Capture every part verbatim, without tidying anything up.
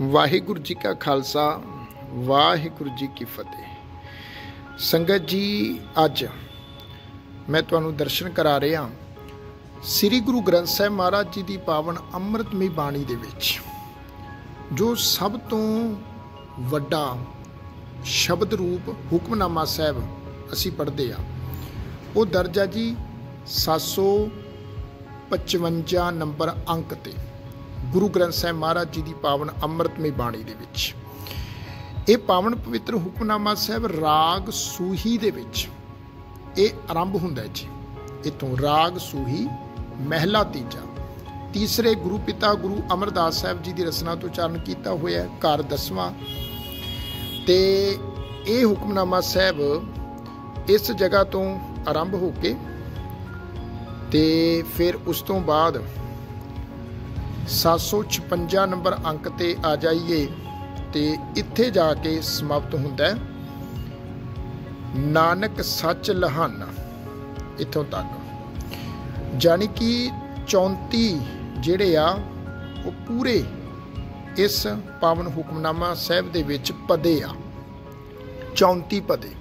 वाहिगुरू जी का खालसा वाहिगुरू जी की फतेह। संगत जी, अज मैं तुहानूं दर्शन करा रहा श्री गुरु ग्रंथ साहिब महाराज जी की पावन अमृतमई बाणी दे विच जो सब तो वड्डा शब्द रूप हुक्मनामा साहिब असी पढ़ते हैं, वो दर्ज है जी सत्त सौ पचवंजा नंबर अंक ते गुरु ग्रंथ साहिब महाराज जी की पावन अमृतमई बाणी दे विच। ये पावन पवित्र हुक्मनामा साहिब राग सूही दे विच ये आरंभ हुंदा है जी। इतों राग सूही महला तीजा तीसरे गुरु पिता गुरु अमरदास साहिब जी की रचना तो उच्चारण किया होया, घर दसवां ते ये हुक्मनामा साहिब इस जगह तो आरंभ हो के ते फिर उस तो बाद सत्त सौ छपंजा नंबर अंक ते आ जाइए ते इत्थे जाके समाप्त हुंदा है नानक सच लहाना, इत्थों तक जानी कि चौंती जिहड़े आ वो पूरे इस पावन हुक्मनामा साहिब दे विच पदे आ, चौंती पदे।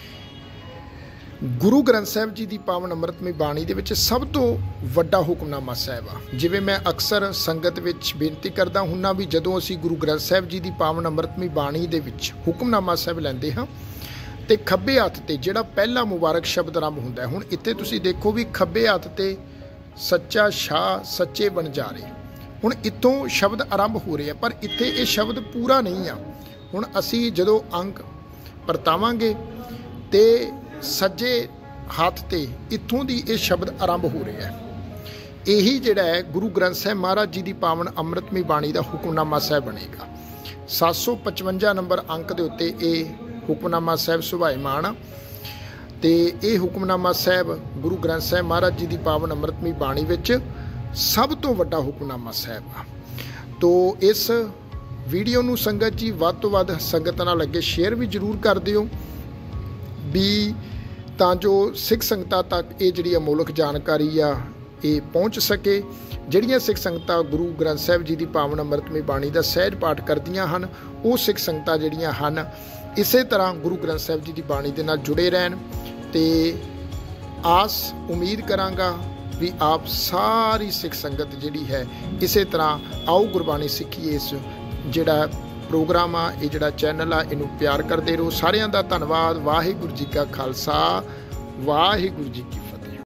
गुरु ग्रंथ साहिब जी की पावन अमृतमई बाणी दे विच सब तो वड्डा हुक्मनामा साहिब आ। जिवें मैं अक्सर संगत विच बेनती करदा हुन्ना भी जदों असी गुरु ग्रंथ साहिब जी की पावन अमृतमई बाणी दे विच हुक्मनामा साहिब लैंदे हां ते खब्बे हत्थ ते जिहड़ा पहला मुबारक शब्द आरंभ हुंदा है। हुण इत्थे तुसीं देखो भी खब्बे हत्थ ते सच्चा शाह सच्चे बनजारे, हुण इत्थों शब्द आरंभ हो रहे हैं, पर इत्थे ये शब्द पूरा नहीं आ। हुण असी जदों अंक परतावांगे ते सज्जे हाथ ते इत्थों दी ये शब्द आरंभ हो रहा है। यही जिहड़ा है गुरु ग्रंथ साहिब महाराज जी की पावन अमृतमई बाणी का हुक्मनामा साहिब बनेगा। सत्त सौ पचवंजा नंबर अंक के उत्ते ये हुक्मनामा साहिब सुभाईमान आ ते ये हुक्मनामा साहिब गुरु ग्रंथ साहिब महाराज जी की पावन अमृतमई बाणी विच सब तो वड्डा हुक्मनामा साहिब आ। तो इस वीडियो नूं संगत जी वध तो वध संगत नाल अगे शेयर भी जरूर कर दिओ भी तां जो सिख संगतां तक ये जिहड़ी अमोलक जानकारी आ ये पहुँच सके। जिहड़ियां सिख संगतां गुरु ग्रंथ साहिब जी की पावन अमृतमई बाणी का सहज पाठ करदियां हन, वो सिख संगतां जिहड़ियां हन इसे तरह गुरु ग्रंथ साहिब जी की बाणी दे नाल जुड़े रहन ते आस उम्मीद करांगा भी आप सारी सिख संगत जिहड़ी है इसे तरह आओ गुरबाणी सिੱਖੀਏ। इस जिहड़ा प्रोग्राम आ ये जिहड़ा चैनल आ इनू प्यार करते रहो। सारिਆਂ ਦਾ ਧੰਨਵਾਦ। वाहिगुरू जी का खालसा वाहिगुरू जी की